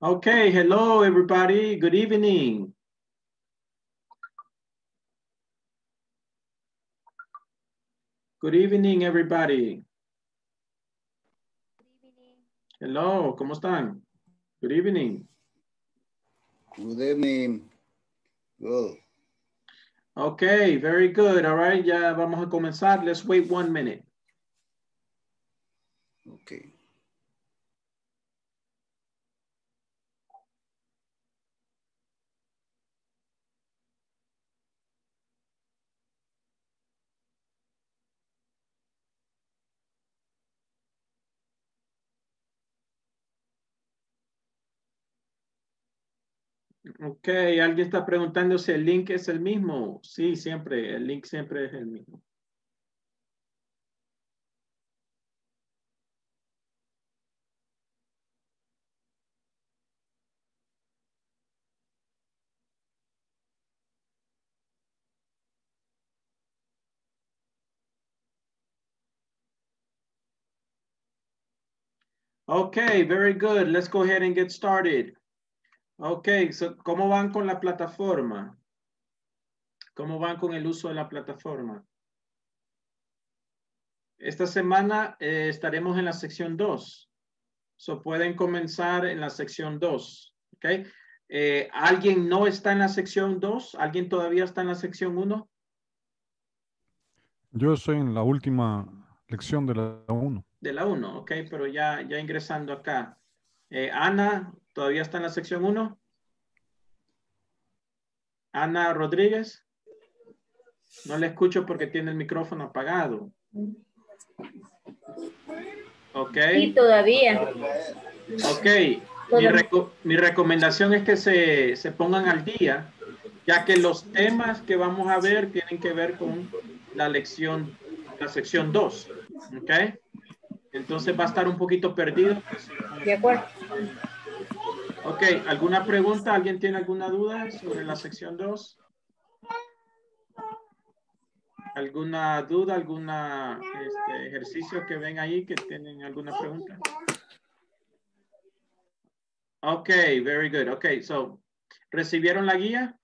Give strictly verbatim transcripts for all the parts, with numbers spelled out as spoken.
Okay, hello everybody. Good evening. Good evening everybody. Good evening. Hello, ¿cómo están? Good evening. Good evening. Good. Okay, very good. All right, ya vamos a comenzar. Let's wait one minute. Okay. Ok, alguien está preguntando si el link es el mismo. Sí, siempre, el link siempre es el mismo. Ok, very good. Let's go ahead and get started. Ok, so, ¿cómo van con la plataforma? ¿Cómo van con el uso de la plataforma? Esta semana eh, estaremos en la sección dos. So pueden comenzar en la sección dos. ¿Ok? Eh, ¿Alguien no está en la sección dos? ¿Alguien todavía está en la sección uno? Yo estoy en la última lección de la uno. De la uno, ok, pero ya, ya ingresando acá. Eh, Ana, ¿todavía está en la sección uno? Ana Rodríguez. No le escucho porque tiene el micrófono apagado. Ok. Sí, todavía. Ok. Mi, reco mi recomendación es que se, se pongan al día, ya que los temas que vamos a ver tienen que ver con la lección, la sección dos. Ok. Entonces va a estar un poquito perdido. De acuerdo. Ok, ¿alguna pregunta? ¿Alguien tiene alguna duda sobre la sección dos? ¿Alguna duda, alguna este, ejercicio que ven ahí que tienen alguna pregunta? Ok, very good. Ok, so, ¿recibieron la guía?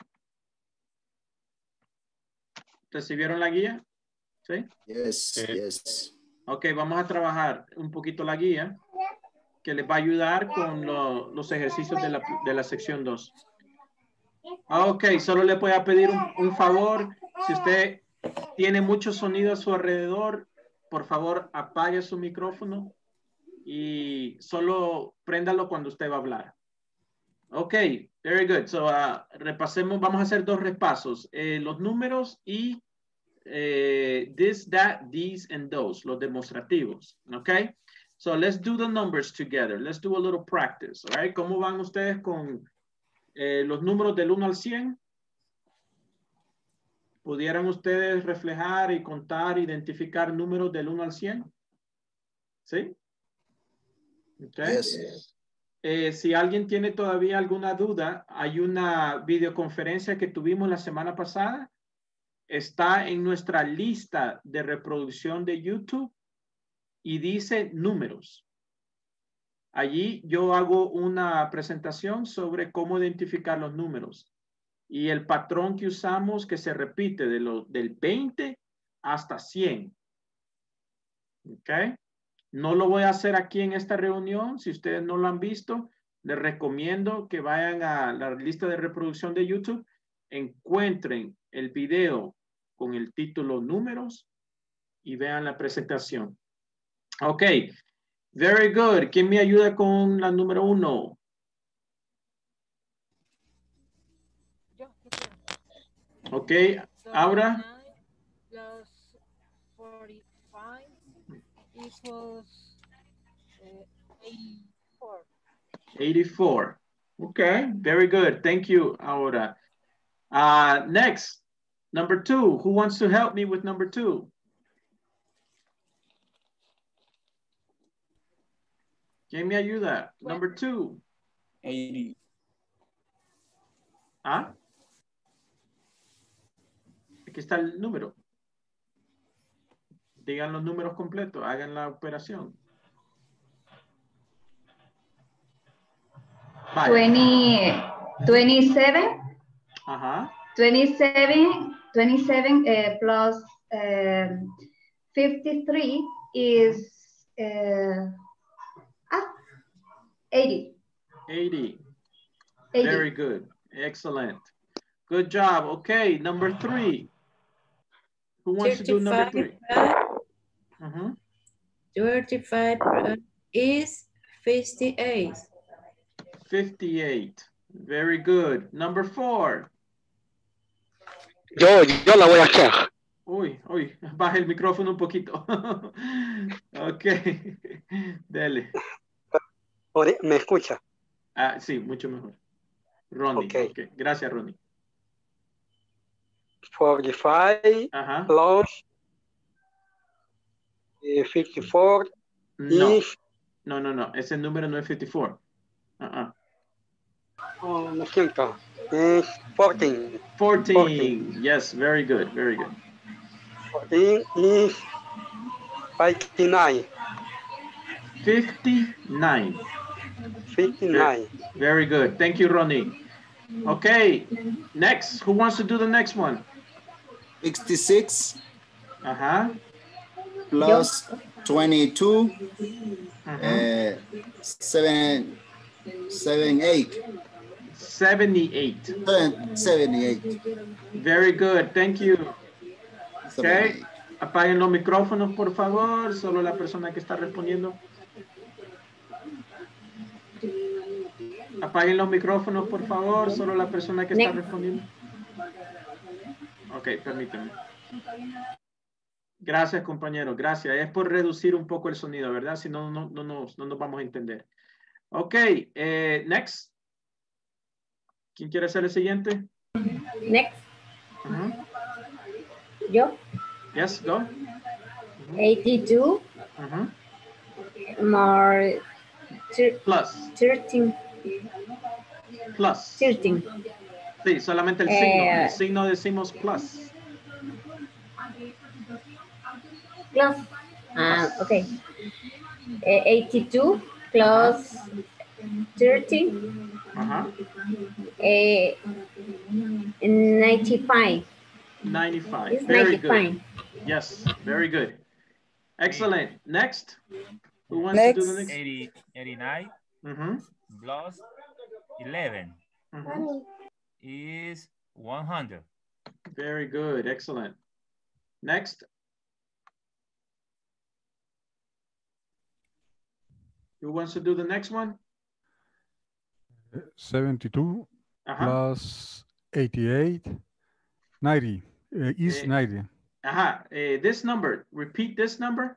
¿Recibieron la guía? ¿Sí? Yes, Sí. yes. Ok, vamos a trabajar un poquito la guía que les va a ayudar con lo, los ejercicios de la, de la sección dos. Ok, solo le voy a pedir un, un favor. Si usted tiene mucho sonido a su alrededor, por favor apague su micrófono y solo préndalo cuando usted va a hablar. Ok, very good. So, uh, repasemos, vamos a hacer dos repasos. Eh, los números y eh, this, that, these, and those, los demostrativos. Ok, so let's do the numbers together. Let's do a little practice. All right, ¿cómo van ustedes con eh, los números del uno al cien? ¿Pudieran ustedes reflejar y contar, identificar números del uno al cien? ¿Sí? Okay. Yes. Eh, si alguien tiene todavía alguna duda, hay una videoconferencia que tuvimos la semana pasada. Está en nuestra lista de reproducción de YouTube y dice números. Allí yo hago una presentación sobre cómo identificar los números y el patrón que usamos que se repite de lo, del veinte hasta cien. ¿Ok? No lo voy a hacer aquí en esta reunión. Si ustedes no lo han visto, les recomiendo que vayan a la lista de reproducción de YouTube, encuentren el video con el título números y vean la presentación. Ok, very good. ¿Quién me ayuda con la número uno? Ok, Aura. Plus forty-five equals uh, eighty-four. eighty-four. Okay, very good. Thank you, Aura. Uh, next, number two. Who wants to help me with number two? ¿Quién me ayuda? Number two. eighty. ¿Ah? Aquí está el número. Digan los números completos. Hagan la operación. Vaya. twenty, twenty-seven, Ajá. twenty-seven, twenty-seven uh, plus um, fifty-three is uh, ah, eighty. eighty. eighty. Very good. Excellent. Good job. Okay, number three. Who wants to do number three? Uh-huh. thirty-five is fifty-eight. fifty-eight. Very good. Number four. Yo, yo la voy a hacer. Uy, uy, baja el micrófono un poquito. Ok, dele. ¿Me escucha? Ah, sí, mucho mejor. Ronnie. Okay. Ok, gracias, Ronnie. forty-five Ajá. plus eh, fifty-four No. is... No, no, no. Ese número no es fifty four. Uh-uh. Oh, lo siento. Es fourteen. fourteen. fourteen. Yes, very good, very good. fourteen is fifty-nine. fifty-nine. fifty-nine. Very good. Thank you, Ronnie. Okay, next. Who wants to do the next one? sixty-six Uh-huh. plus twenty-two, Uh-huh. uh, seven, seven, eight. seventy-eight. Seven, seventy-eight. Very good. Thank you. Okay. seventy-eight. Apaguen los micrófonos, por favor. Solo la persona que está respondiendo. Apaguen los micrófonos, por favor. Solo la persona que está respondiendo. Ok, permíteme. Gracias, compañero. Gracias. Es por reducir un poco el sonido, ¿verdad? Si no, no, no, no, no nos vamos a entender. Ok, eh, next. ¿Quién quiere ser el siguiente? Next. Uh-huh. Yo. Yes, go. eighty-two Uh-huh. more Plus. thirteen. Plus. thirteen. Sí, solamente el Eh, signo. El signo decimos plus. Plus. Ah, okay. Eh, eighty-two plus thirteen. Ajá. Eh, ninety-five. ninety-five. It's Very ninety-five. good. Yes, very good. Excellent. Next. Who wants Next. to do the next? eighty, eighty-nine Mm-hmm. plus eleven Mm-hmm. is one hundred. Very good. Excellent. Next. Who wants to do the next one? seventy-two Uh-huh. plus eighty-eight, ninety. Uh, is Eh, ninety. Aha. Uh, this number. Repeat this number.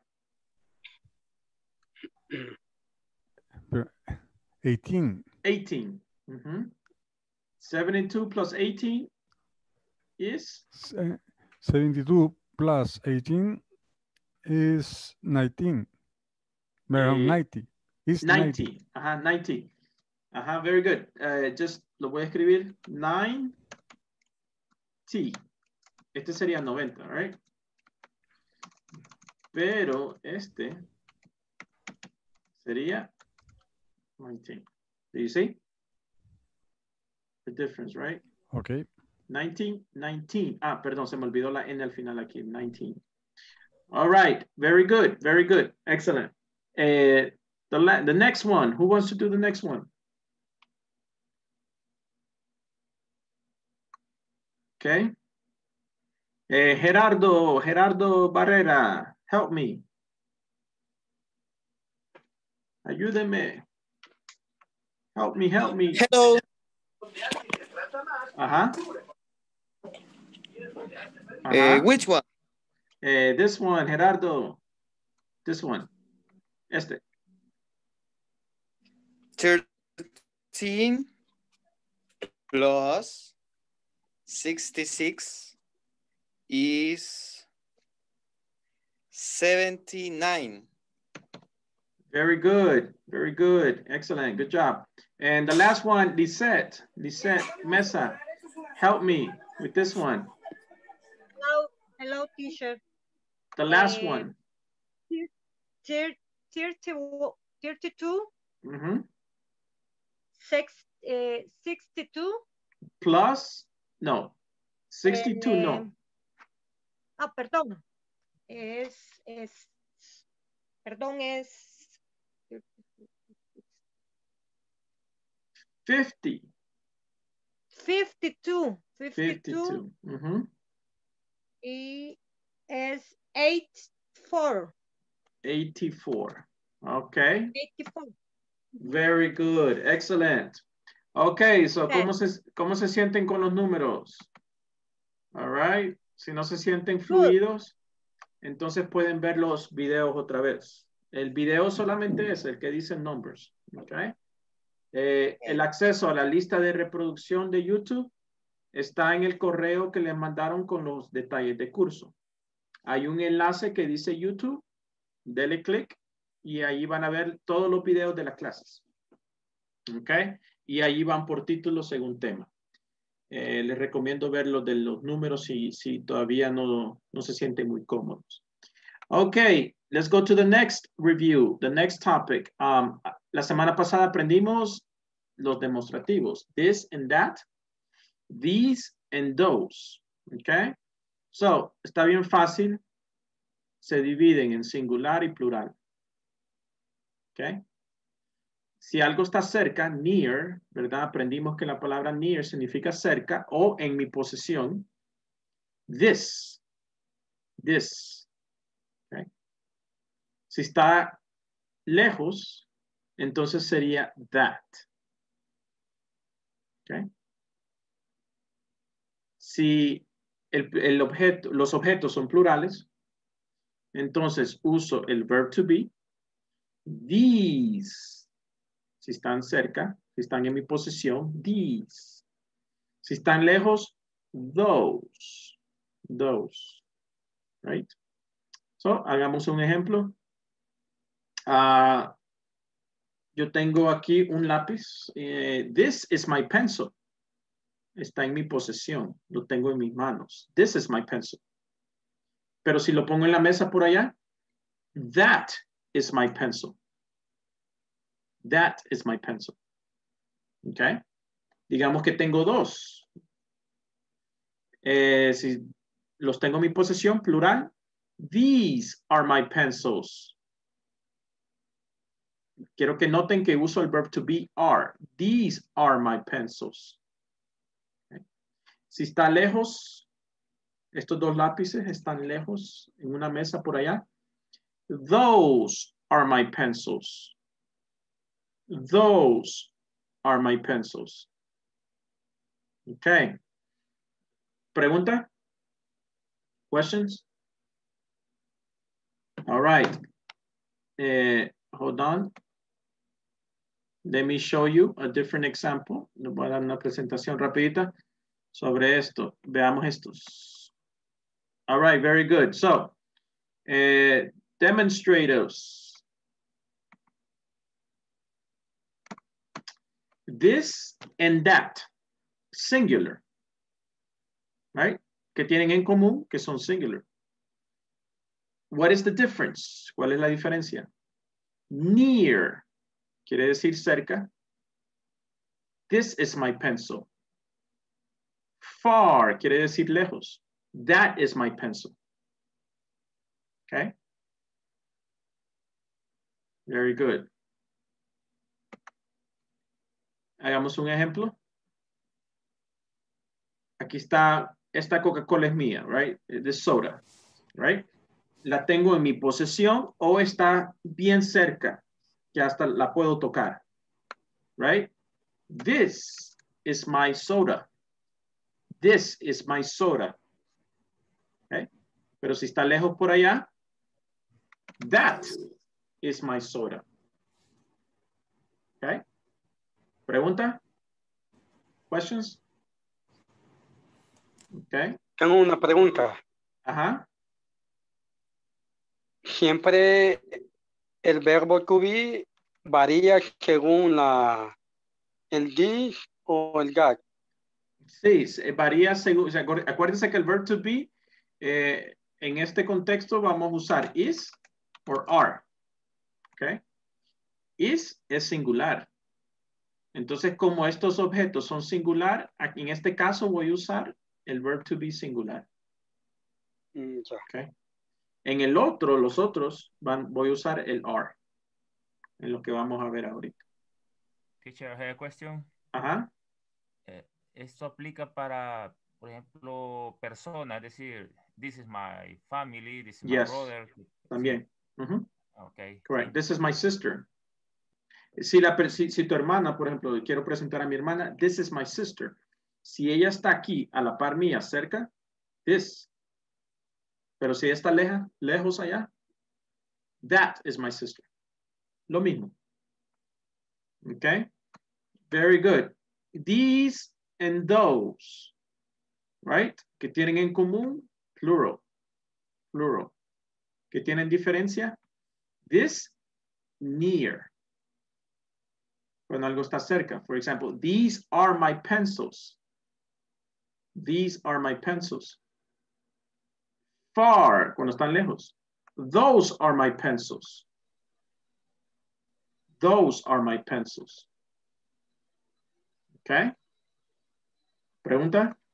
eighteen. eighteen. Mm-hmm. seventy-two plus eighteen is? Se- seventy-two plus eighteen is nineteen. Well, Eh, ninety. Is ninety. ninety. Ajá, ninety. Ajá, very good. Uh, just lo voy a escribir. ninety. Este sería noventa, right? Pero este sería nineteen. Do you see the difference, right? Okay. nineteen, nineteen. Ah, perdón, se me olvidó la N al final aquí. nineteen. All right. Very good. Very good. Excellent. Uh, the, la the next one. Who wants to do the next one? Okay. Uh, Gerardo, Gerardo Barrera, help me. Ayúdeme. Help me, help me. Hello. Uh-huh. Uh, Uh-huh. which one? Uh, this one, Gerardo. This one. Este. thirteen plus sixty-six is seventy-nine. Very good. Very good. Excellent. Good job. And the last one, Lisette. Lisette Mesa. Help me with this one. Hello, hello, teacher. The last Eh, one. thirty, thirty, thirty-two Mm-hmm. six, eh, sixty-two. Plus, no. sixty-two, eh, no. Ah, perdón. Es, es, perdón, es fifty. fifty-two. fifty-two. fifty-two. Mhm. Y es eighty-four. eighty-four. Okay. eighty-four. Very good. Excellent. Okay, so Okay. ¿cómo se, cómo se sienten con los números? All right. Si no se sienten Good. fluidos, entonces pueden ver los videos otra vez. El video solamente es el que dice numbers. Okay. Eh, el acceso a la lista de reproducción de YouTube está en el correo que les mandaron con los detalles de curso. Hay un enlace que dice YouTube. Dele clic y ahí van a ver todos los videos de las clases. Ok. Y ahí van por título según tema. Eh, les recomiendo ver los de los números si, si todavía no, no se sienten muy cómodos. Ok. Let's go to the next review. The next topic. Um, la semana pasada aprendimos los demostrativos. This and that. These and those. Ok. So, está bien fácil. Se dividen en singular y plural. ¿Ok? Si algo está cerca, near, ¿verdad? Aprendimos que la palabra near significa cerca o en mi posesión. This. This. ¿Ok? Si está lejos, entonces sería that. ¿Ok? Si el, el objeto, los objetos son plurales, entonces uso el verb to be. These. Si están cerca, si están en mi posesión, these. Si están lejos, those. Those. Right? So, hagamos un ejemplo. Uh, yo tengo aquí un lápiz. Eh, this is my pencil. Está en mi posesión. Lo tengo en mis manos. This is my pencil. Pero si lo pongo en la mesa por allá, that is my pencil. That is my pencil. Okay. Digamos que tengo dos. Eh, si los tengo en mi posesión, plural. These are my pencils. Quiero que noten que uso el verb to be are. These are my pencils. Okay. Si está lejos, estos dos lápices están lejos en una mesa por allá. Those are my pencils. Those are my pencils. Okay. ¿Pregunta? Questions? All right. Uh, hold on. Let me show you a different example. Les voy a dar una presentación rapidita sobre esto. Veamos estos. All right, very good. So, uh, demonstratives. This and that, singular, right? Que tienen en común que son singular. What is the difference? ¿Cuál es la diferencia? Near, quiere decir cerca. This is my pencil. Far, quiere decir lejos. That is my pencil. Okay? Very good. Hagamos un ejemplo. Aquí está, esta Coca-Cola es mía, right? This soda, right? La tengo en mi posesión o está bien cerca, que hasta la puedo tocar, right? This is my soda. This is my soda. Okay? Pero si está lejos por allá, that is my soda. Okay? ¿Pregunta? Questions? Okay. Tengo una pregunta. Ajá. Siempre el verbo to be varía según la, el this o el that. Sí, varía según, acuérdense que el verb to be, eh, en este contexto vamos a usar is or are. Okay. Is es singular. Entonces, como estos objetos son singular, aquí en este caso voy a usar el verb to be singular. Mm, ya. Okay. En el otro, los otros, van, voy a usar el are. En lo que vamos a ver ahorita. Teacher, I have a question. Ajá. Eh, esto aplica para, por ejemplo, personas, es decir, this is my family, this is my Yes. brother. También. Sí. Uh-huh. Okay. Correct. This is my sister. Si, la, si, si tu hermana, por ejemplo, quiero presentar a mi hermana, this is my sister. Si ella está aquí, a la par mía, cerca, this. Pero si ella está leja, lejos allá, that is my sister. Lo mismo. Okay? Very good. These and those, right? Que tienen en común, plural. Plural. Que tienen diferencia, this, near. Cuando algo está cerca. For example, these are my pencils. These are my pencils. Far, cuando están lejos. Those are my pencils. Those are my pencils. Okay? ¿Pregunta?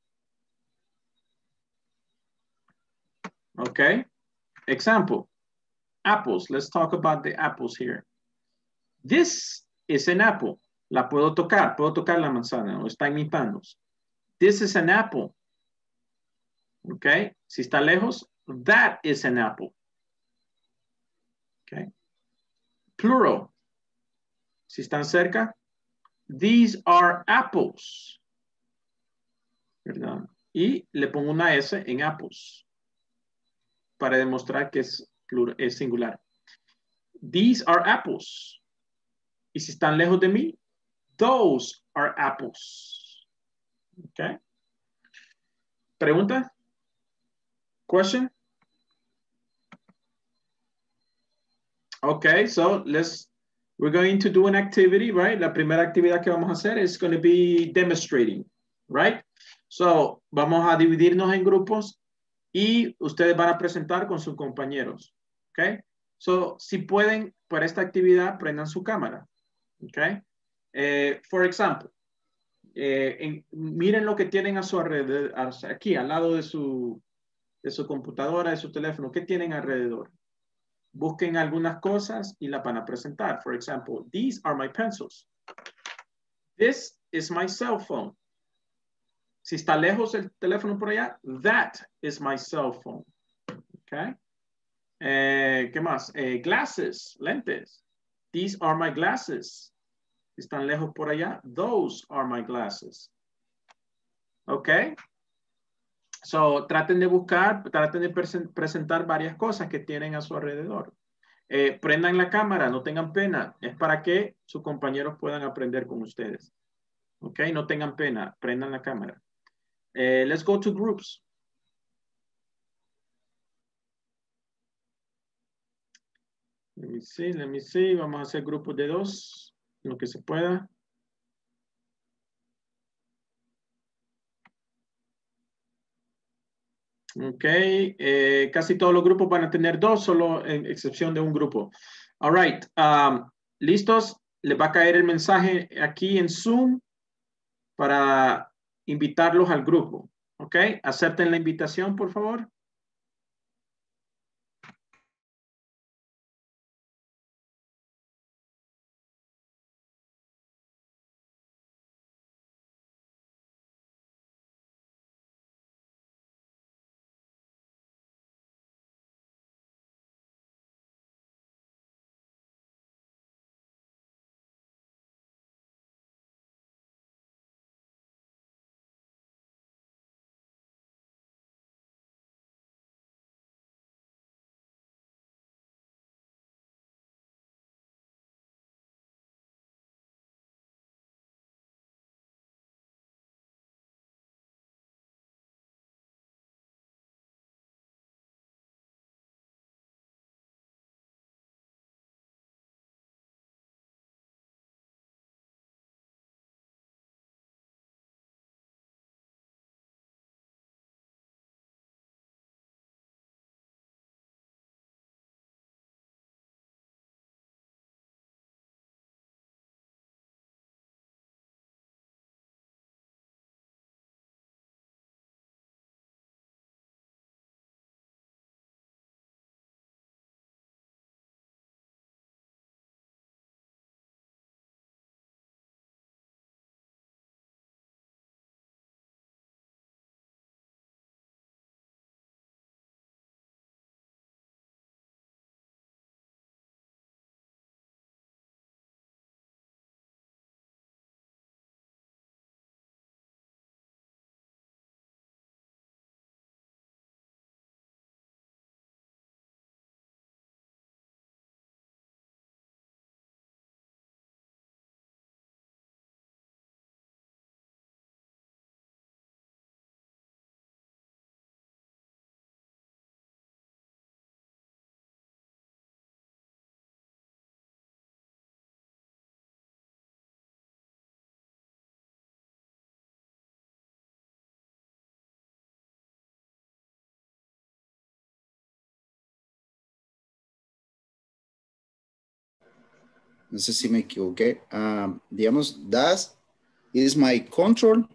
Okay. Example. Apples. Let's talk about the apples here. This is an apple. La puedo tocar. Puedo tocar la manzana. O está en mis manos. This is an apple. Okay. Si está lejos, that is an apple. Okay. Plural. Si están cerca, these are apples. ¿Verdad? Y le pongo una S en apples para demostrar que es, plural, es singular. These are apples. Y si están lejos de mí, those are apples. Okay. ¿Pregunta? Question? Okay, so let's, we're going to do an activity, right? La primera actividad que vamos a hacer is going to be demonstrating, right? So, vamos a dividirnos en grupos y ustedes van a presentar con sus compañeros, okay? So, si pueden, para esta actividad, prendan su cámara, okay? Eh, for example, eh, en, miren lo que tienen a su alrededor, aquí, al lado de su, de su computadora, de su teléfono, ¿qué tienen alrededor? Busquen algunas cosas y la van a presentar. For example, these are my pencils. This is my cell phone. Si está lejos el teléfono por allá, that is my cell phone. Okay. Eh, ¿Qué más? Eh, glasses, lentes. These are my glasses. Si están lejos por allá, those are my glasses. Okay. So, traten de buscar, traten de presen- presentar varias cosas que tienen a su alrededor. Eh, prendan la cámara, no tengan pena. Es para que sus compañeros puedan aprender con ustedes. Ok, no tengan pena, prendan la cámara. Eh, let's go to groups. Let me see, let me see. Vamos a hacer grupos de dos, lo que se pueda. Ok, eh, casi todos los grupos van a tener dos, solo en excepción de un grupo. All right, um, ¿listos? Les va a caer el mensaje aquí en Zoom para invitarlos al grupo. Ok, acepten la invitación, por favor. No sé si me equivoqué. Um, digamos, that is my control.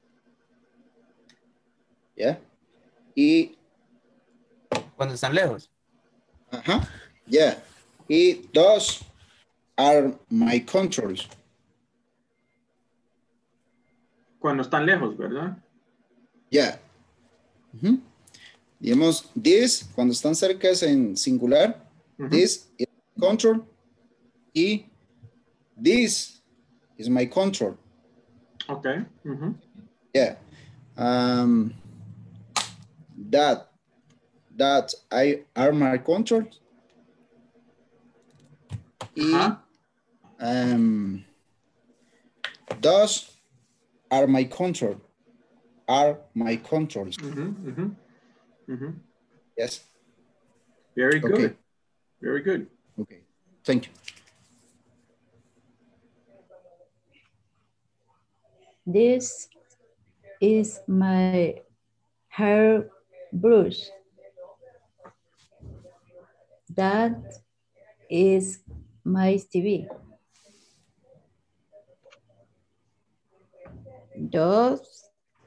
Yeah. Y... Cuando están lejos. Ajá. Yeah. Y those are my controls. Cuando están lejos, ¿verdad? Yeah. Uh-huh. Digamos, this, cuando están cerca es en singular. Uh-huh. This is control. Y this is my control. Okay. Uh-huh. Yeah. Um, that, that I are my controls. Uh-huh. Y um, those are my control. Are my controls. Mm-hmm, mm-hmm, mm-hmm. Yes. Very good. Okay. Very good. Okay. Thank you. This is my hair brush. That is my T V. Those,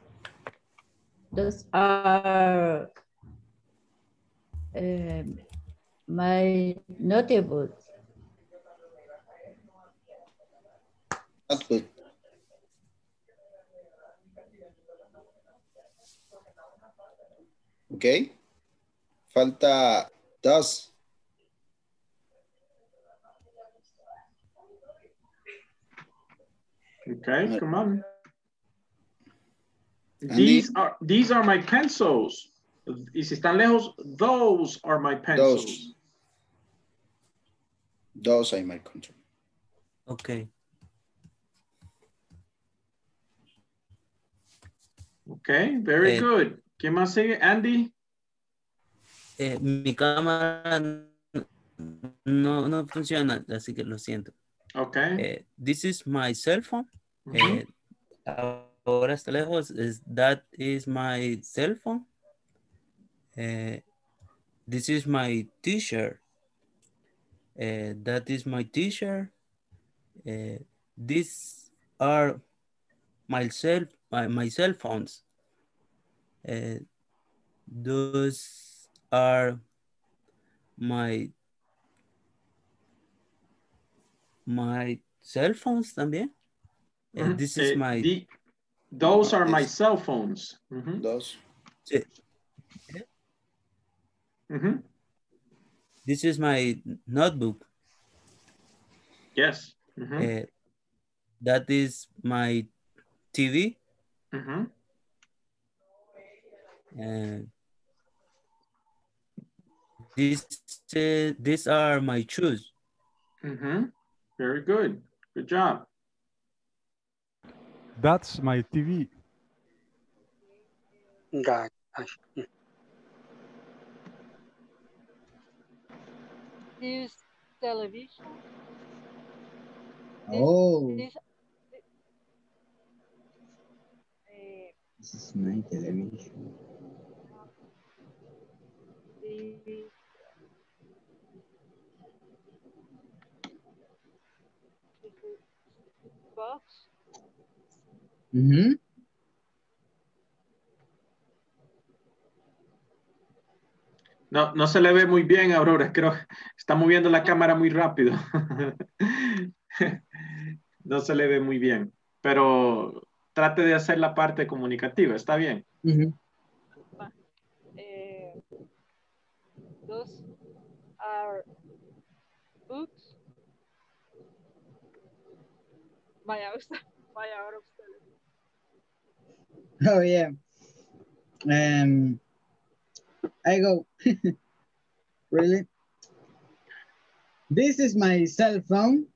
those are um, my notebooks. Notebook. Okay. Falta does. Okay, come on. Andy? These are these are my pencils. Y si están lejos, those are my pencils. Those. Those are my control. Okay. Okay, very eh, good. ¿Quién más sigue? Andy. Eh, mi cámara no, no funciona, así que lo siento. Okay. Eh, this is my cell phone. Mm-hmm. eh, ahora está lejos. Is, that is my cell phone. Eh, this is my t-shirt. Uh, that is my t-shirt. Uh, these are my cell, my, my cell phones. Uh, those are my my cell phones también. Uh, Mm-hmm. this is uh, my. The, those are my cell phones. Mm-hmm. Those. Sí. Mm-hmm. This is my notebook. Yes. Mm-hmm. Uh, that is my T V. Mm-hmm. Uh, this, uh, these are my shoes. Mm-hmm. Very good. Good job. That's my T V. God. This television. This, Oh. This, uh, This is my television. the, box. Mm-hmm. No, no se le ve muy bien, Aurora. Creo que está moviendo la cámara muy rápido. No se le ve muy bien. Pero trate de hacer la parte comunicativa. ¿Está bien? Mm-hmm. Uh, those are books. Vaya, vaya ahora ustedes. Oh yeah. Um, I go. Really? This is my cell phone.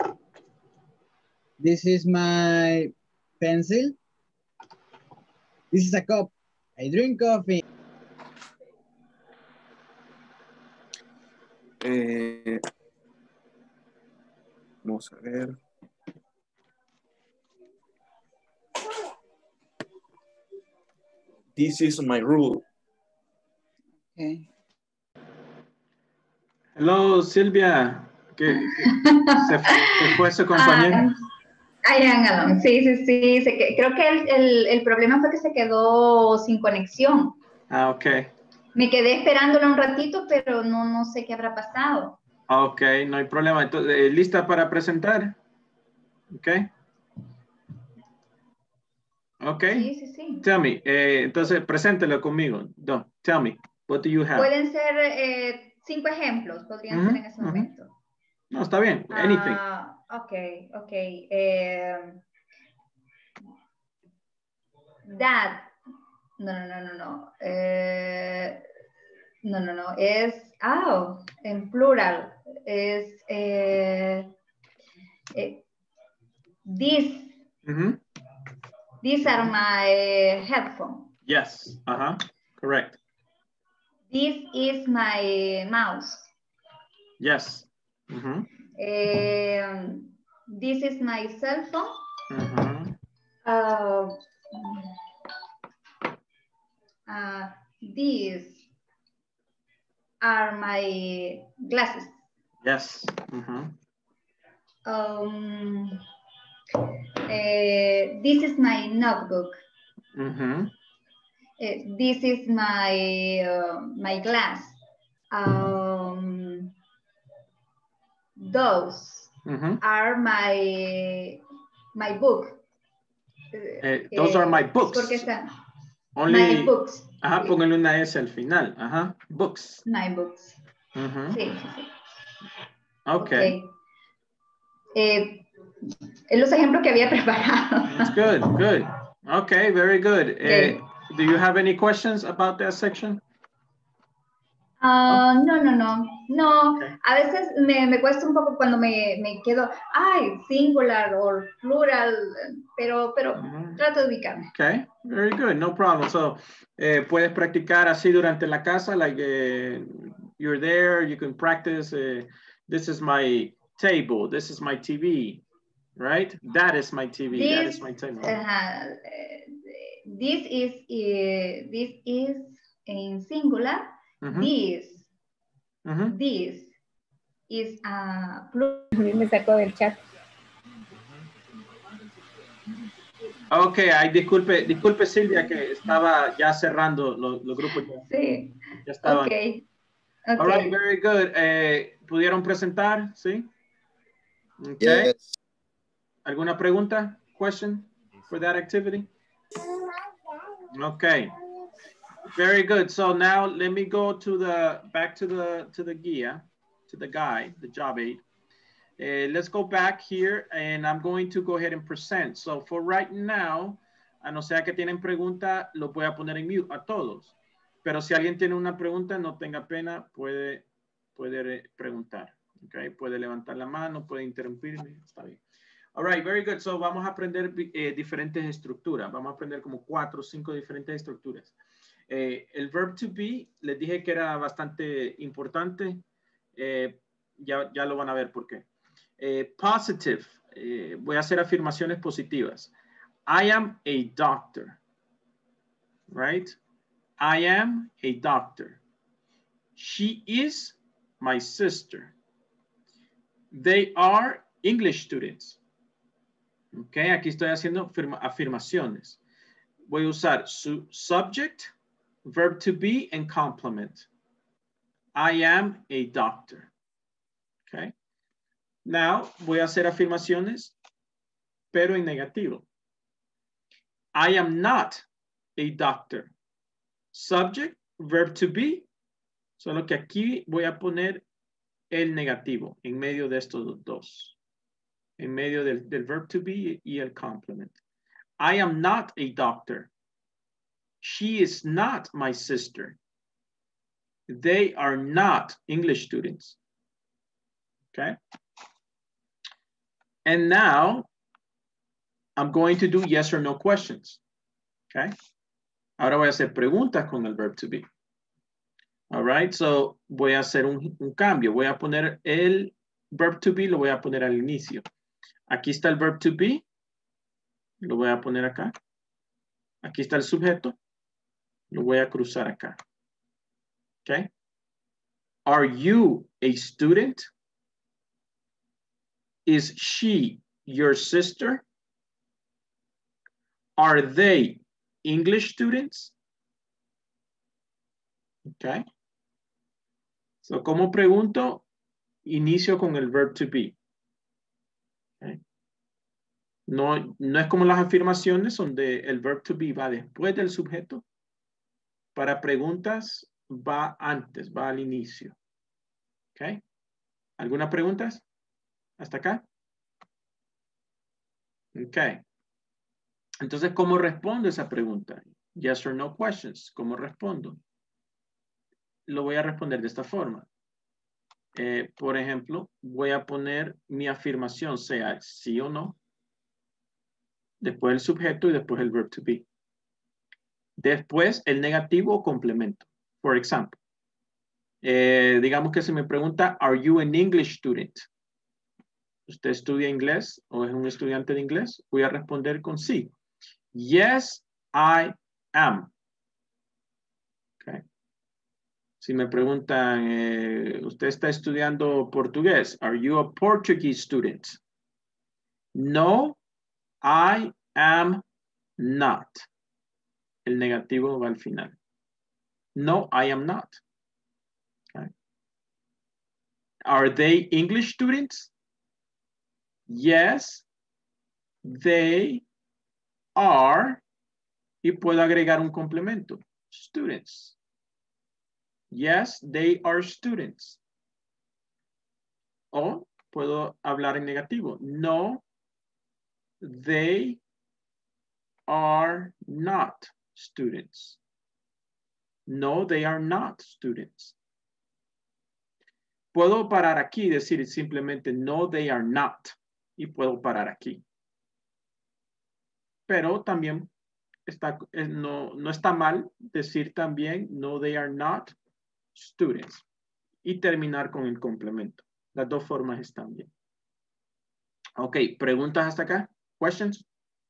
This is my pencil. This is a cup. I drink coffee. Eh, vamos a ver. This is my rule. Okay. Hello, Silvia. ¿Qué, se, fue, ¿Se fue su compañero? Ah, Ian Alon, sí, sí, sí. Se que, creo que el, el, el problema fue que se quedó sin conexión. Ah, ok. Me quedé esperándolo un ratito, pero no, no sé qué habrá pasado. Ah, ok, no hay problema. Entonces, eh, ¿lista para presentar? Ok. Ok. Sí, sí, sí. Tell me. Eh, entonces, preséntelo conmigo. No, tell me. What do you have? Pueden ser eh, cinco ejemplos, podrían Uh-huh, ser en ese uh-huh. momento. No, está bien. Anything. Ah, ok, ok. Eh, that. No, no, no, no, no. Eh, no, no, no. Es, oh, en plural. Es, eh, eh, this. Uh-huh. These are my headphones. Yes. Uh-huh. Correct. This is my mouse. Yes. Uh-huh. Um, this is my cell phone. Uh-huh. Uh, uh, these are my glasses. Yes. Uh-huh. Um, uh, this is my notebook. Uh-huh. Uh, this is my uh, my glass. Um, those Uh-huh. are my my book. Eh, those are my books. Porque están Only, my books. Ajá, póngale una S al final. Ajá, books. My books. Uh-huh. Sí, sí, sí. Okay. Okay. Eh, los ejemplos que había preparado. That's good, good. Okay, very good. Okay. Uh, do you have any questions about that section? Uh, no, no, no. No, Okay. a veces me, me cuesta un poco cuando me, me quedo, ay, singular o plural, pero, pero Uh-huh. trato de ubicarme. Okay, very good, no problem. So, eh, puedes practicar así durante la casa, like uh, you're there, you can practice. Uh, this is my table, this is my T V, right? That is my T V, This, that is my table. uh, this is, uh, this is in singular. Uh-huh. This, Uh-huh. this is a plural. Me sacó del chat. Ok, ay, disculpe, disculpe Silvia que estaba ya cerrando los, los grupos. Ya, Sí, ya estaban. ok. All right, very good. Eh, ¿Pudieron presentar? ¿Sí? Ok. Yes. ¿Alguna pregunta? Question for that activity? Okay. Very good. So now let me go to the, back to the, to the guía, to the guide, the job aid. Uh, let's go back here and I'm going to go ahead and present. So for right now, a no ser que tienen pregunta, lo voy a poner en mute a todos. Pero si alguien tiene una pregunta, no tenga pena, puede, puede preguntar. Okay? Puede levantar la mano, puede interrumpirme, está bien. All right, very good. So vamos a aprender eh, diferentes estructuras. Vamos a aprender como cuatro o cinco diferentes estructuras. Eh, el verb to be, les dije que era bastante importante. Eh, ya, ya lo van a ver por qué. Eh, positive, eh, voy a hacer afirmaciones positivas. I am a doctor, right? I am a doctor. She is my sister. They are English students. Ok, aquí estoy haciendo afirmaciones. Voy a usar su subject, verb to be, and complement. I am a doctor. Okay. Now, voy a hacer afirmaciones, pero en negativo. I am not a doctor. Subject, verb to be, solo que aquí voy a poner el negativo en medio de estos dos. En medio del, del verb to be y el complement. I am not a doctor. She is not my sister. They are not English students. Okay. And now I'm going to do yes or no questions. Okay. Ahora voy a hacer preguntas con el verb to be. All right. So voy a hacer un, un cambio. Voy a poner el verb to be, lo voy a poner al inicio. Aquí está el verb to be. Lo voy a poner acá. Aquí está el sujeto. Lo voy a cruzar acá. Okay. Are you a student? Is she your sister? Are they English students? Okay. So, ¿cómo pregunto? Inicio con el verb to be. Okay. No, no es como las afirmaciones donde el verb to be va después del sujeto. Para preguntas va antes, va al inicio. Okay. ¿Algunas preguntas? ¿Hasta acá? Ok. Entonces, ¿cómo respondo esa pregunta? Yes or no questions. ¿Cómo respondo? Lo voy a responder de esta forma. Eh, por ejemplo, voy a poner mi afirmación, sea sí o no, después el sujeto y después el verb to be. Después el negativo o complemento. Por ejemplo, eh, digamos que se me pregunta, ¿Are you an English student? ¿Usted estudia inglés o es un estudiante de inglés? Voy a responder con sí. Yes, I am. Okay. Si me preguntan, eh, ¿usted está estudiando portugués? Are you a Portuguese student? No, I am not. El negativo va al final. No, I am not. Okay. Are they English students? Yes, they are. Y puedo agregar un complemento. Students. Yes, they are students. O puedo hablar en negativo. No, they are not students. No, they are not students. Puedo parar aquí y decir simplemente no, they are not. Y puedo parar aquí. Pero también está, no, no está mal decir también no, they are not students. Y terminar con el complemento. Las dos formas están bien. Ok, ¿preguntas hasta acá? ¿Questions?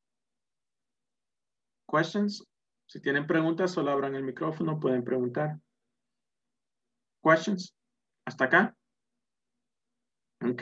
¿Questions? Si tienen preguntas, solo abran el micrófono, pueden preguntar. ¿Questions? ¿Hasta acá? Ok.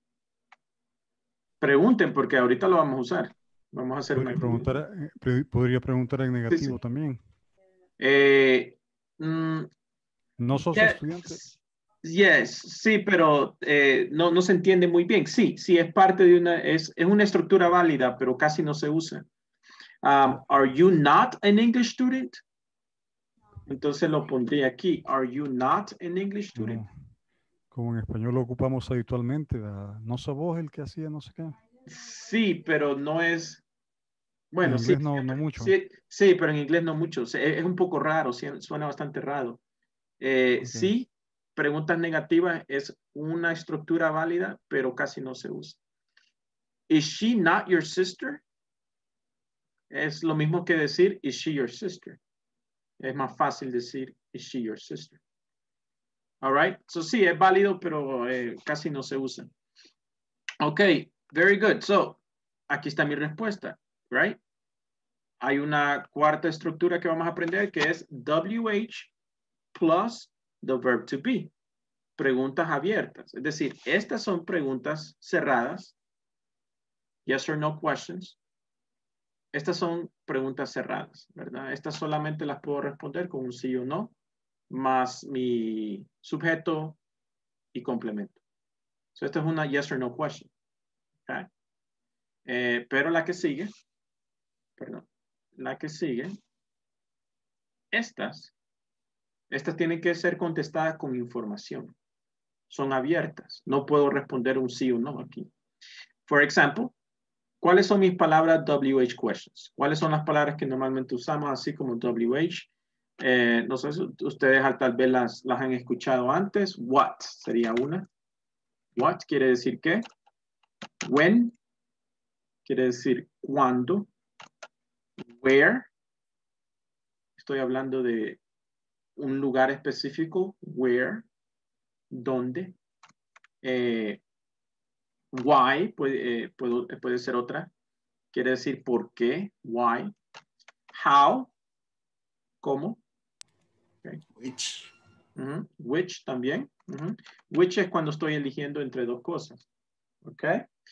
Pregunten porque ahorita lo vamos a usar. Vamos a hacer podría una preguntar, eh, pre- podría preguntar en negativo Sí, sí. también. Eh, mm, ¿No sos yeah, estudiante? Yes, sí, pero eh, no, no se entiende muy bien. Sí, sí, es parte de una, es, es una estructura válida, pero casi no se usa. Um, are you not an English student? Entonces lo pondría aquí. Are you not an English student? No. Como en español lo ocupamos habitualmente. ¿Verdad? ¿No sos vos el que hacía no sé qué? Sí, pero no es... Bueno, En sí, inglés no, no mucho. sí, sí, pero en inglés no mucho. Es, es un poco raro, sí, suena bastante raro. Eh, Ok. Sí, preguntas negativas es una estructura válida, pero casi no se usa. Is she not your sister? Es lo mismo que decir, is she your sister? Es más fácil decir, is she your sister? All right, so sí, es válido, pero eh, casi no se usa. Ok, very good. So, aquí está mi respuesta, right? Hay una cuarta estructura que vamos a aprender que es W H plus the verb to be. Preguntas abiertas. Es decir, estas son preguntas cerradas. Yes or no questions. Estas son preguntas cerradas, ¿verdad? Estas solamente las puedo responder con un sí o no, más mi sujeto y complemento. So, esta es una yes or no question. Okay. Eh, pero la que sigue, perdón, la que sigue, estas, estas tienen que ser contestadas con información. Son abiertas. No puedo responder un sí o no aquí. For example, ¿cuáles son mis palabras W H questions? ¿Cuáles son las palabras que normalmente usamos así como W H? Eh, no sé si ustedes tal vez las, las han escuchado antes. What sería una. What quiere decir qué. When quiere decir cuándo. Where. Estoy hablando de un lugar específico. Where. ¿Dónde? Eh, why puede, eh, puede, puede ser otra. Quiere decir por qué. Why. How. ¿Cómo? Okay. Which. Uh-huh. Which también. Uh-huh. Which es cuando estoy eligiendo entre dos cosas. ¿Ok?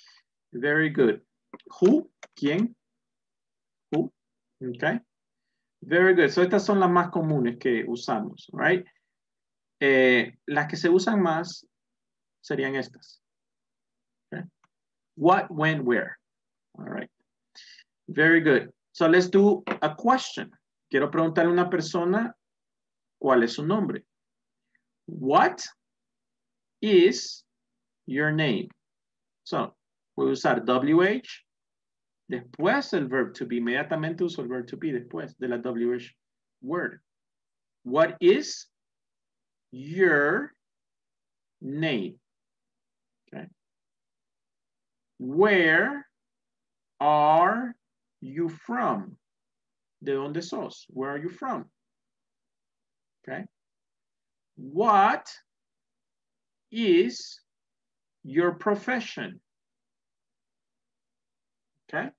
Very good. Who? ¿Quién? Who? Okay. Very good. So estas son las más comunes que usamos, right? Eh, las que se usan más serían estas. Okay. What, when, where. All right. Very good. So let's do a question. Quiero preguntarle a una persona cuál es su nombre. What is your name? So, voy a usar W H. Después el verb to be. Inmediatamente uso el verb to be después de la W H word. What is your name? Okay. Where are you from? ¿De dónde sos? Where are you from? Okay. What is your profession? Okay.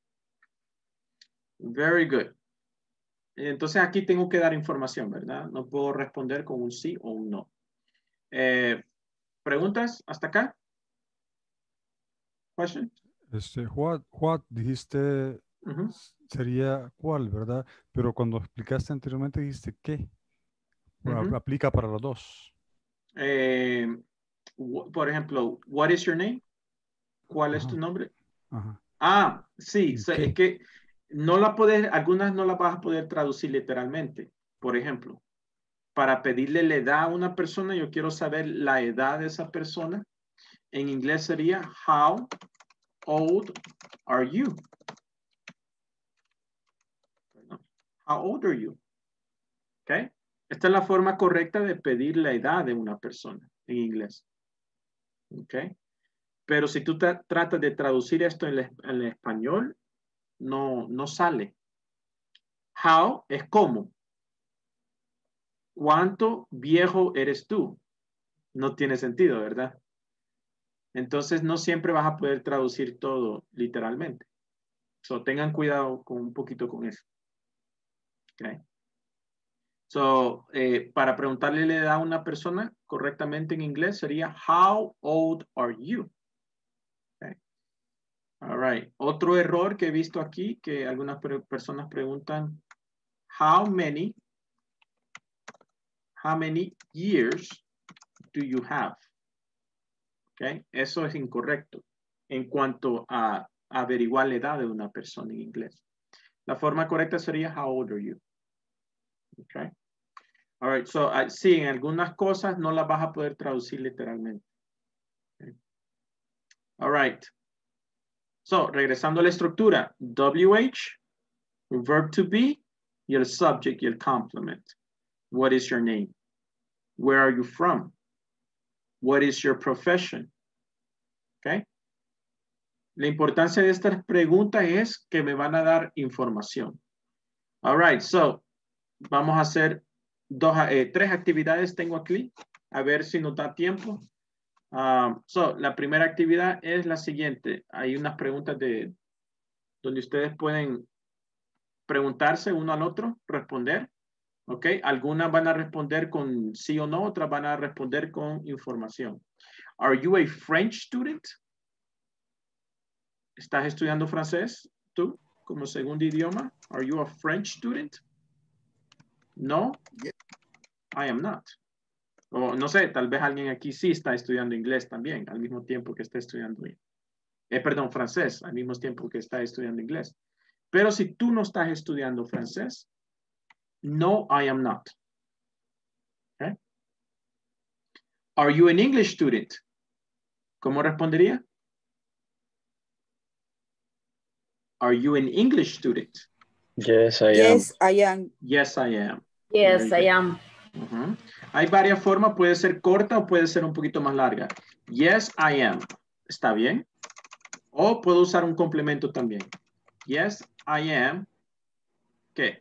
Very good. Entonces aquí tengo que dar información, ¿verdad? No puedo responder con un sí o un no. Eh, ¿Preguntas hasta acá? Question? Este, what, what dijiste Uh-huh. sería cuál, ¿verdad? Pero cuando explicaste anteriormente dijiste qué. Bueno, Uh-huh. aplica para los dos. Eh, por ejemplo, what is your name? ¿Cuál es Ajá. tu nombre? Ajá. Ah, sí, so, ¿Qué? es que no la puedes, algunas no las vas a poder traducir literalmente. Por ejemplo, para pedirle la edad a una persona, yo quiero saber la edad de esa persona. En inglés sería, how old are you? How old are you? Okay. Esta es la forma correcta de pedir la edad de una persona en inglés. Okay. Pero si tú tra tratas de traducir esto en, en el español, no, no sale. How es cómo. ¿Cuánto viejo eres tú? No tiene sentido, ¿verdad? Entonces no siempre vas a poder traducir todo literalmente. So tengan cuidado con un poquito con eso. Okay. So, eh, para preguntarle la edad a una persona correctamente en inglés sería how old are you? Okay. All right. Otro error que he visto aquí que algunas personas preguntan how many how many years do you have? Okay. Eso es incorrecto en cuanto a averiguar la edad de una persona en inglés. La forma correcta sería how old are you? Okay. All right, so uh, sí, en algunas cosas no las vas a poder traducir literalmente. Okay. All right. So, regresando a la estructura, W H, verb to be, y el subject y el complement. What is your name? Where are you from? What is your profession? Okay. La importancia de estas preguntas es que me van a dar información. All right, so, vamos a hacer Dos, eh, tres actividades tengo aquí, a ver si nos da tiempo. Um, so, la primera actividad es la siguiente. Hay unas preguntas de donde ustedes pueden preguntarse uno al otro, responder. Ok, algunas van a responder con sí o no, otras van a responder con información. Are you a French student? ¿Estás estudiando francés tú como segundo idioma? Are you a French student? No. I am not. O no sé, tal vez alguien aquí sí está estudiando inglés también, al mismo tiempo que está estudiando, eh, perdón, francés, al mismo tiempo que está estudiando inglés. Pero si tú no estás estudiando francés, no, I am not. Okay. Are you an English student? ¿Cómo respondería? Are you an English student? Yes, I am. Yes, I am. Yes, I am. Yes, I am. Uh-huh. Hay varias formas, puede ser corta o puede ser un poquito más larga. Yes, I am. ¿Está bien? O puedo usar un complemento también. Yes, I am. ¿Qué?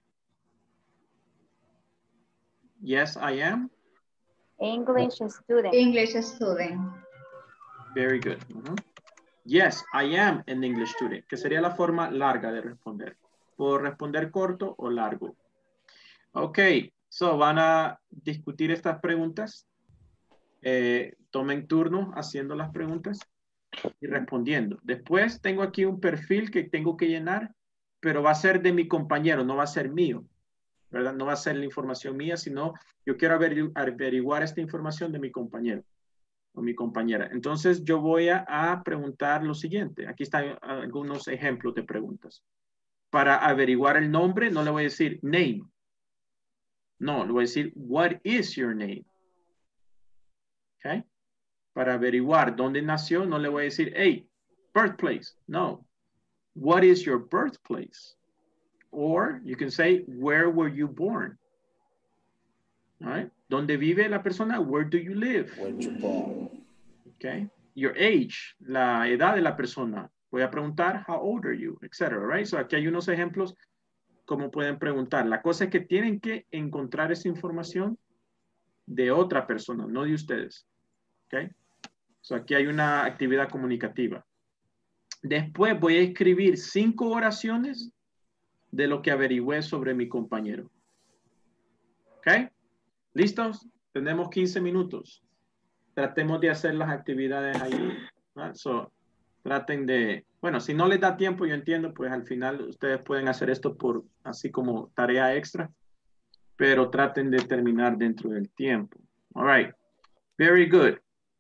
Yes, I am. English student. English student. Very good. Uh-huh. Yes, I am an English student, que sería la forma larga de responder. Puedo responder corto o largo. Ok, so van a discutir estas preguntas. Eh, tomen turno haciendo las preguntas. y respondiendo. Después tengo aquí un perfil que tengo que llenar, pero va a ser de mi compañero, no va a ser mío, ¿verdad? No va a ser la información mía, sino yo quiero averigu- averiguar esta información de mi compañero o mi compañera. Entonces yo voy a, a preguntar lo siguiente. Aquí están algunos ejemplos de preguntas. Para averiguar el nombre, no le voy a decir name. No, le voy a decir, what is your name? ¿Ok? Para averiguar dónde nació, no le voy a decir, hey, birthplace. No. What is your birthplace? Or you can say, where were you born? All right. ¿Dónde vive la persona? Where do you live? Where you born? Okay. Your age, la edad de la persona. Voy a preguntar, how old are you? Etcétera. Right. So aquí hay unos ejemplos como pueden preguntar. La cosa es que tienen que encontrar esa información de otra persona, no de ustedes. Okay. So aquí hay una actividad comunicativa. Después voy a escribir cinco oraciones de lo que averigüé sobre mi compañero. ¿Ok? ¿Listos? Tenemos quince minutos. Tratemos de hacer las actividades ahí. ¿no? So, traten de, bueno, si no les da tiempo, yo entiendo, pues al final ustedes pueden hacer esto por así como tarea extra, pero traten de terminar dentro del tiempo. All right. Very good.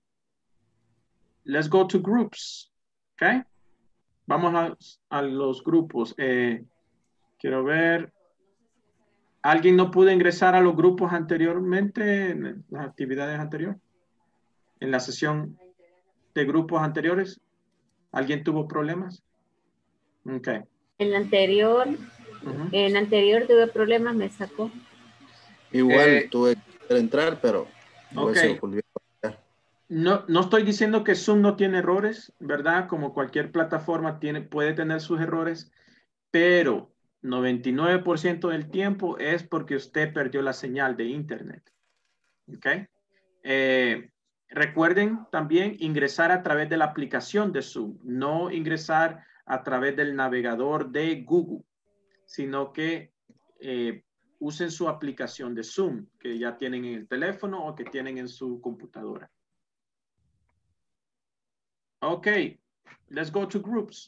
Let's go to groups. ¿Ok? Vamos a, a los grupos. Eh, quiero ver. ¿Alguien no pudo ingresar a los grupos anteriormente, en las actividades anteriores? ¿En la sesión de grupos anteriores? ¿Alguien tuvo problemas? Ok. En la anterior, Uh-huh. en la anterior tuve problemas, me sacó. Igual Eh, tuve que entrar, pero igual ok. se volvió a conectar. No, no estoy diciendo que Zoom no tiene errores, ¿verdad? Como cualquier plataforma tiene, puede tener sus errores, pero noventa y nueve por ciento del tiempo es porque usted perdió la señal de internet. ¿Ok? Eh, recuerden también ingresar a través de la aplicación de Zoom, no ingresar a través del navegador de Google, sino que eh, usen su aplicación de Zoom, que ya tienen en el teléfono o que tienen en su computadora. Ok, let's go to groups.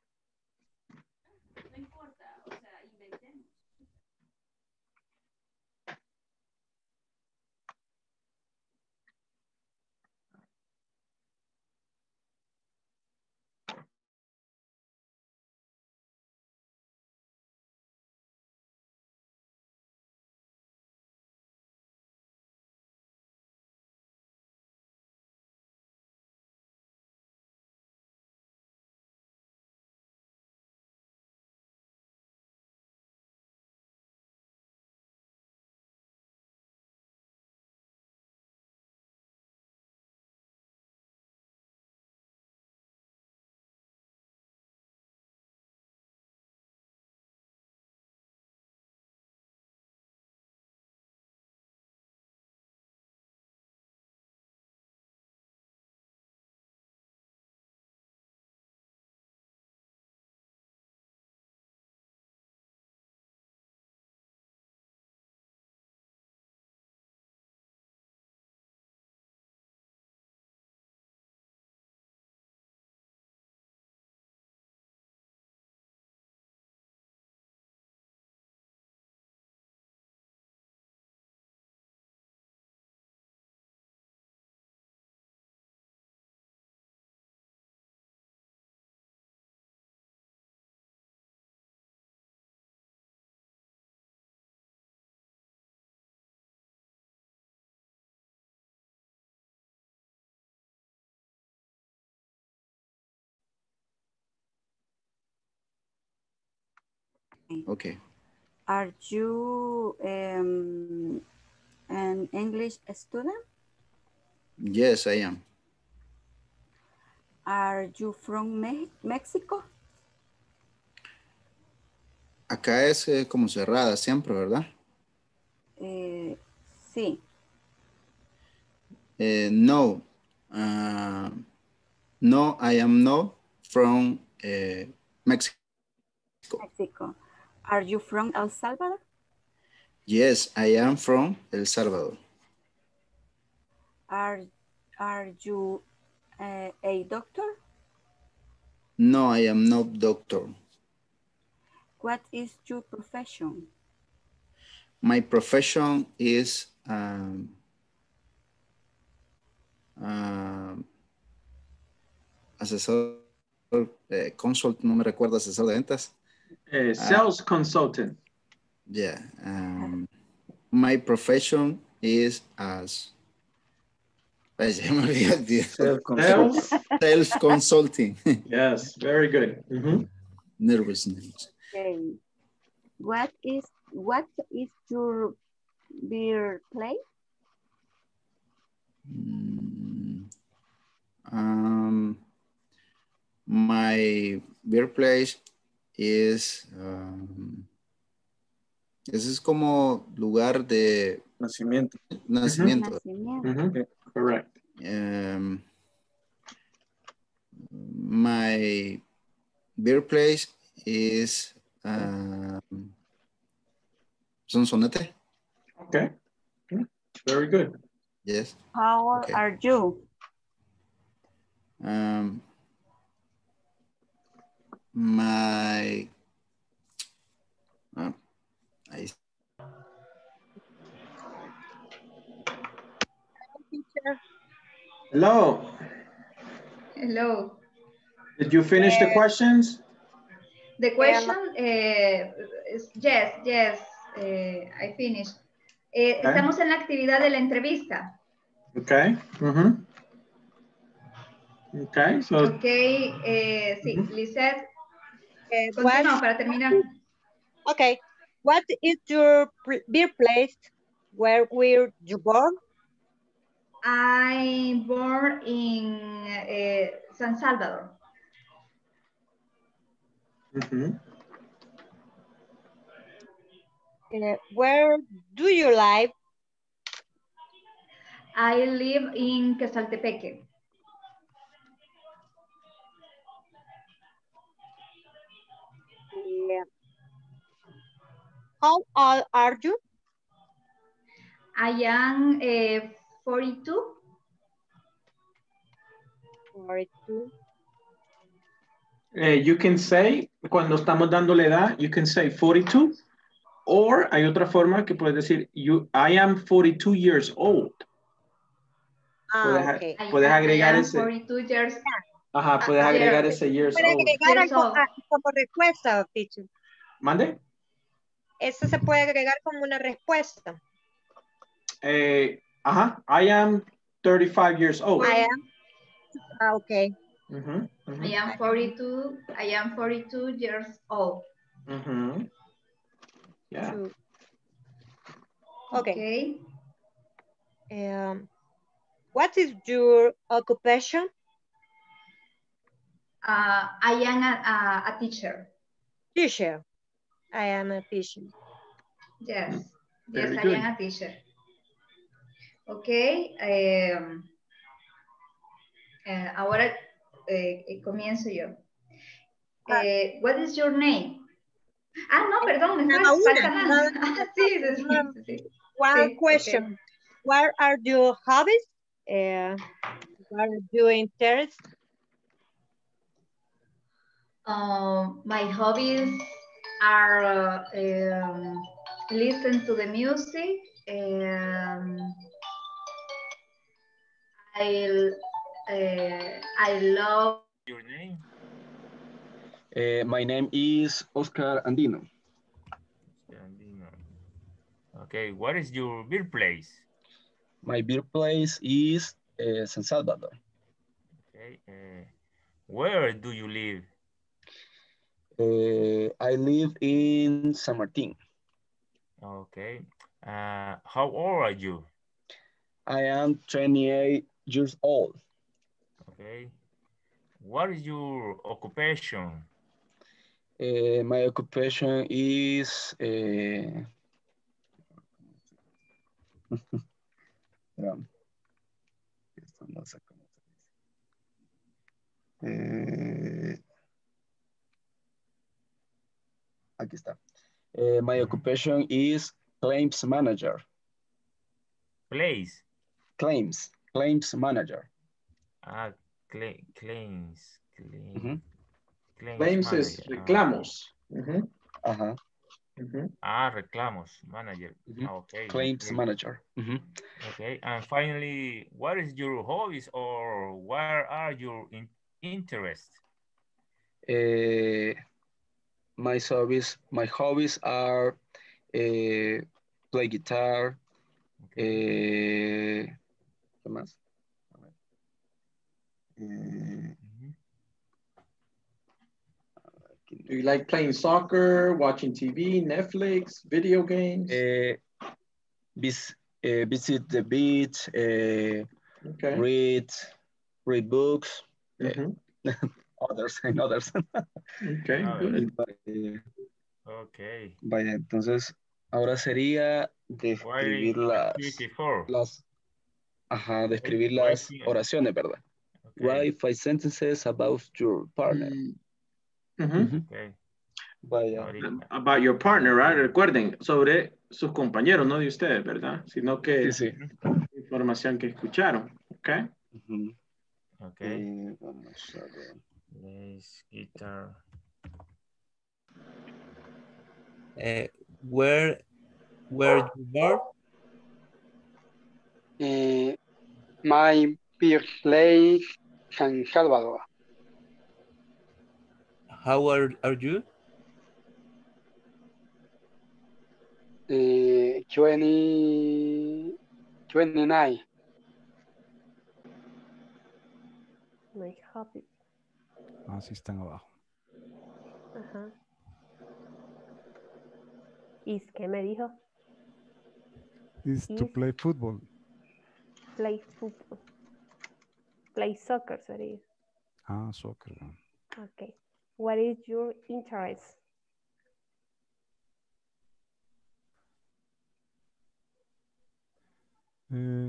Okay. Are you um, an English student? Yes, I am. Are you from Me Mexico? Acá es eh, como cerrada siempre, ¿verdad? Eh, sí. Eh, no. Uh, no, I am not from uh, Mexico. Mexico. Are you from El Salvador? Yes, I am from El Salvador. Are, are you uh, a doctor? No, I am not doctor. What is your profession? My profession is um, um, asesor, eh, consult, no me recuerdo, asesor de ventas. Uh, sales uh, consultant. Yeah. Um, my profession is as Sales. Sales consulting. Yes, very good. Mm-hmm. Nervousness. Okay. What is what is your birthplace? Mm, um, my birthplace is um, ese es como lugar de nacimiento. Nacimiento. Nacimiento. Mm-hmm. Correct. Um, my birthplace is um, Sonsonete. Okay. Very good. Yes. How old okay. are you? Um, my uh, I Hello. Hello. Did you finish the questions? The question, uh, is, yes, yes, uh, I finished. Eh, Okay. Estamos en la actividad de la entrevista. Okay. Mm-hmm. Okay, so. Okay, eh, sí, Mm-hmm. Lizeth. Eh, Continúa what, para terminar. okay. What is your birthplace? Where were you born? I born in uh, San Salvador. Mm-hmm. Uh, where do you live? I live in Quesaltepeque. Yeah. How old are you? I am uh, forty-two. forty-two. Eh, you can say, cuando estamos dando la edad, you can say forty-two. Or hay otra forma que puedes decir, you, I am forty-two years old. Ah, puedes, okay. puedes I, agregar I am ese. forty-two years. Ajá, puedes uh, agregar years. ese years Puede old. agregar Years algo old. a- como respuesta, teacher. ¿Mande? Eso se puede agregar como una respuesta. Eh, ajá, I am thirty-five years old. I am. Ah, okay. Uh-huh, uh-huh. I am forty-two. I am forty-two years old. Uh-huh. Yeah. Two. Okay. Okay. Um, what is your occupation? Uh, I am a, a, a teacher. Teacher. I am a teacher. Yes. Very yes, good. I am a teacher. Okay. Um, eh, ahora eh, comienzo yo. Eh, what is your name? Ah, no, perdón, me Cada falta, falta una, más. cada- Ah, sí, sí, sí, sí. One Sí, question. okay. What are your hobbies? Uh, what are your interests? Um, my hobbies are uh, um, listen to the music. Um, I uh, I love. Your name? Uh, my name is Oscar Andino. Okay, what is your birthplace? My birthplace is uh, San Salvador. Okay, uh, where do you live? Uh, I live in San Martin. Okay, uh, how old are you? I am twenty-eight years old. Okay, what is your occupation? Uh, my occupation is uh, um, eh, aquí está. Uh, my occupation is claims manager. Place? Claims, claims manager. Ah, cl claims, claims. Mm-hmm. Claims Claims es manager. reclamos. Ujú, Ajá. ujú. Ah, reclamos manager. Mhm. Okay. Claims Okay. manager. Mhm. Okay. And finally, what is your hobbies or where are your in interests? Eh, my hobbies, my hobbies are eh, play guitar. Eh, ¿qué más? A ver. Eh, Do you like playing soccer, watching T V, Netflix, video games? eh, vis- eh, visit the beach, eh, Okay. read, read books, eh, Mhm. others and others. Okay, Others. good. Eh, Okay. Vaya, entonces ahora sería describir Writing las, activity four. las, ajá, describir Writing- las writing- oraciones, ¿verdad? Okay. Write five sentences about your partner. Mhm. Ujú. Okay. Vaya. Ahorita. About your partner, right? Recuerden, sobre sus compañeros, no de ustedes, ¿verdad? Sino que Sí, sí. información que escucharon, ¿ok? Ujú. Okay. Eh, vamos a ver. Plays guitar. Uh, where where you born? Eh, my birthplace, San Salvador. How are, are you? Eh, twenty, twenty-nine. My hobby. Ah, sí están abajo. Ajá. ¿Y qué me dijo? Is to Is play football. play football. Play soccer sería. Ah, soccer. Okay. What is your interest? Eh,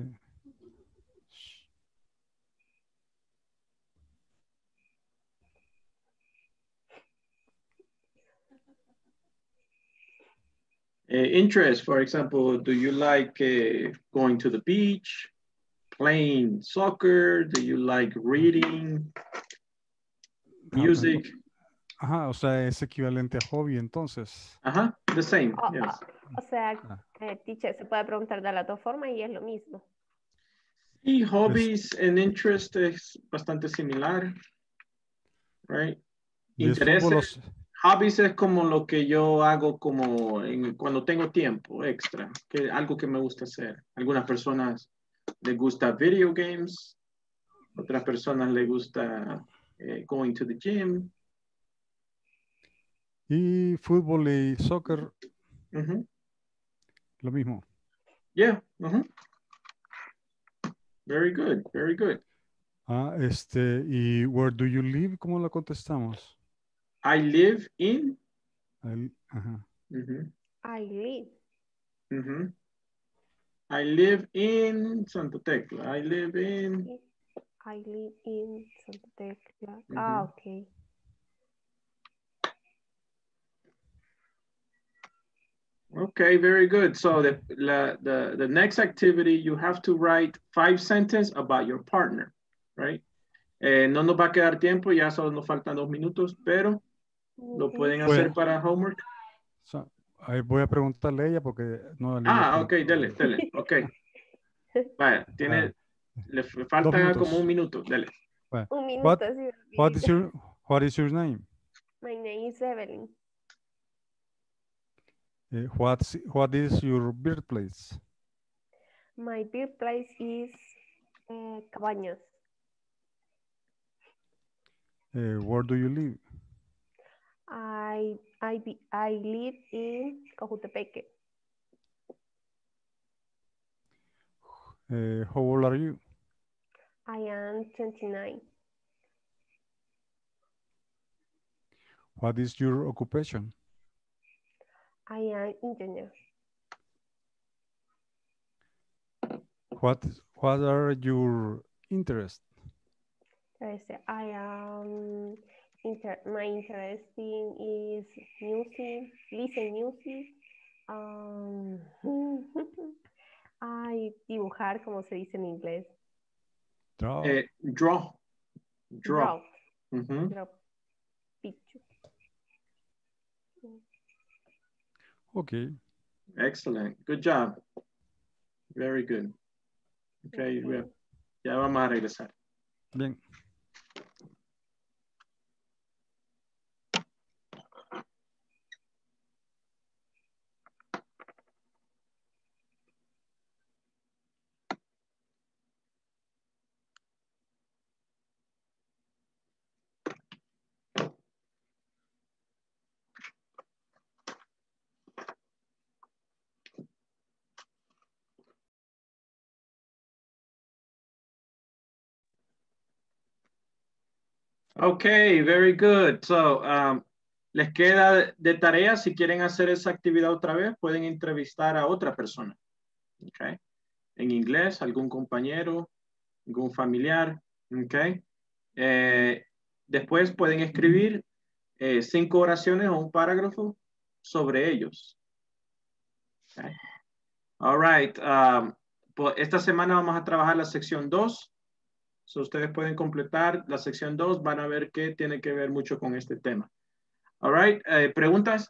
Uh, interest, for example, do you like uh, going to the beach, playing soccer? Do you like reading, music? Ajá, o sea, es equivalente a hobby entonces. Ajá, the same, O, yes. o- o sea, eh, teacher, se puede preguntar de las dos formas y es lo mismo. Y hobbies and interest es bastante similar, right? Y es fútbol. Intereses, hobbies es como lo que yo hago como en- cuando tengo tiempo extra, que algo que me gusta hacer. Algunas personas les gusta video games, otras personas les gusta eh, going to the gym. Y fútbol y soccer, Ujú. lo mismo. Yeah. ujú. Very good, very good. Ah, este, y where do you live? ¿Cómo lo contestamos? I live in. Ahí, ajá. ujú, I live. ujú. I live in Santa Tecla. I live in. I live in Santa Tecla. Ujú. Ah, okay. Okay, very good. So the, la, the, the next activity, you have to write five sentences about your partner, right? Eh, no nos va a quedar tiempo, ya solo nos faltan dos minutos, pero lo pueden hacer Bueno. para homework. So, ahí voy a preguntarle a ella porque no le Ah, ok, dele, dele, ok. Vaya, tiene, le f- falta minutos. como un minuto, dele. Bueno, Un minuto. what, sí, what is your what is your name? My name is Evelyn. Eh, what's what is your birthplace? My birthplace is uh, Cabañas. Eh, where do you live? I I be, I live in Cojutepeque. Eh, how old are you? I am twenty-nine. What is your occupation? I am engineer. What what are your interests? Este, I am inter my interest in is music, listen music. Um, ay, dibujar, como se dice en inglés. Draw. Eh, draw. Draw. Draw. Ujú. Draw. Pic- Okay. Excellent. Good job. Very good. Okay, yeah. Ya vamos a regresar. Bien. Okay, very good. So, um, les queda de tarea, si quieren hacer esa actividad otra vez, pueden entrevistar a otra persona. Okay. En inglés, algún compañero, algún familiar. Okay. Eh, después pueden escribir eh, cinco oraciones o un parágrafo sobre ellos. Okay. All right. Um, pues esta semana vamos a trabajar la sección dos. So ustedes pueden completar la sección dos, van a ver que tiene que ver mucho con este tema. All right, eh, ¿preguntas?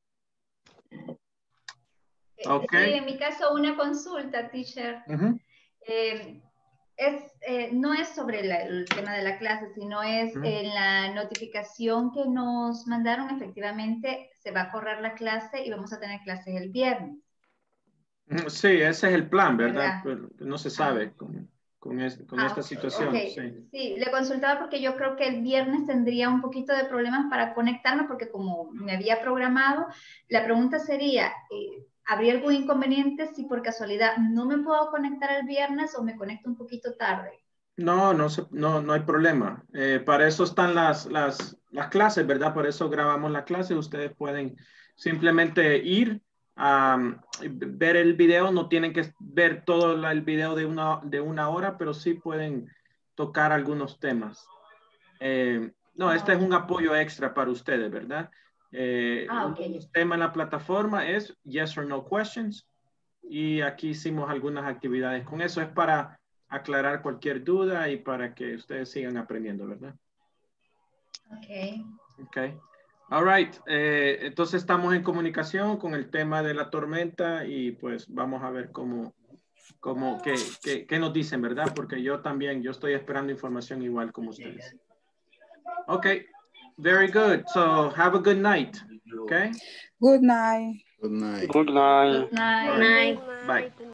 Okay. Sí, en mi caso una consulta, teacher. Uh-huh. eh, es, eh, no es sobre la, el tema de la clase, sino es Uh-huh. en la notificación que nos mandaron, efectivamente se va a correr la clase y vamos a tener clases el viernes. Sí, ese es el plan, ¿verdad? ¿Verdad? Pero no se sabe con, con, es, con Ah, esta ok, situación. ok. Sí. Sí, le consultaba porque yo creo que el viernes tendría un poquito de problemas para conectarme porque como me había programado, la pregunta sería, eh, ¿habría algún inconveniente si por casualidad no me puedo conectar el viernes o me conecto un poquito tarde? No, no, se, no, no hay problema. Eh, para eso están las, las, las clases, ¿verdad? Por eso grabamos la clase. Ustedes pueden simplemente ir a um, ver el video. No tienen que ver todo la, el video de una, de una hora, pero sí pueden tocar algunos temas. Eh, no, este es un apoyo extra para ustedes, ¿verdad? Eh, Ah, uno ok. de los temas en la plataforma es yes or no questions. Y aquí hicimos algunas actividades con eso. Es para aclarar cualquier duda y para que ustedes sigan aprendiendo, ¿verdad? Ok. Ok. All right. Eh, entonces estamos en comunicación con el tema de la tormenta y pues vamos a ver cómo, cómo qué, qué, qué nos dicen, ¿verdad? Porque yo también, yo estoy esperando información igual como ustedes. Ok. Very good. So have a good night. Okay. Good night. Good night. Good night. Good night. All right. Bye.